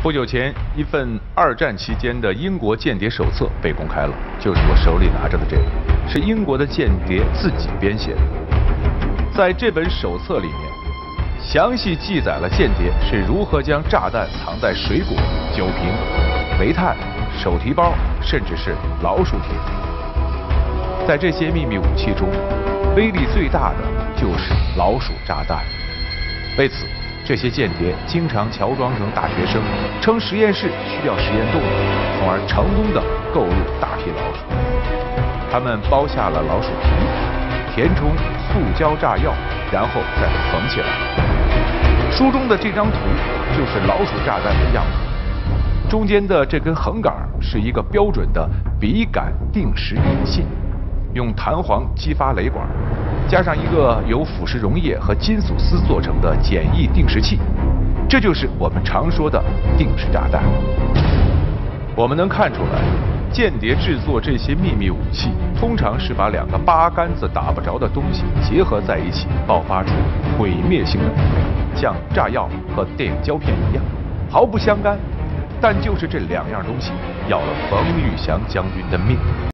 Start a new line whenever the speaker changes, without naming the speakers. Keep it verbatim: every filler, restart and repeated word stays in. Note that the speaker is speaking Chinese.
不久前，一份二战期间的英国间谍手册被公开了，就是我手里拿着的这个，是英国的间谍自己编写的。在这本手册里面，详细记载了间谍是如何将炸弹藏在水果、酒瓶、煤炭、手提包，甚至是老鼠铁。在这些秘密武器中，威力最大的就是老鼠炸弹。为此，这些间谍经常乔装成大学生，称实验室需要实验动物，从而成功的购入大批老鼠。他们剥下了老鼠皮，填充塑胶炸药，然后再缝起来。书中的这张图就是老鼠炸弹的样子，中间的这根横杆是一个标准的笔杆定时引信，用弹簧激发雷管。加上一个由腐蚀溶液和金属丝做成的简易定时器，这就是我们常说的定时炸弹。我们能看出来，间谍制作这些秘密武器，通常是把两个八竿子打不着的东西结合在一起，爆发出毁灭性的能量，像炸药和电影胶片一样，毫不相干。但就是这两样东西，要了冯玉祥将军的命。